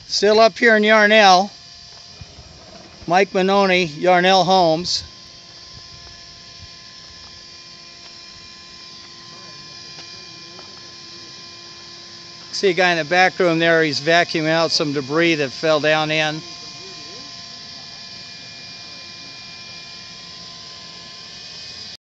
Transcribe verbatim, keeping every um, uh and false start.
Still up here in Yarnell, Mike Manoni, Yarnell Homes. See a guy in the back room there, he's vacuuming out some debris that fell down in.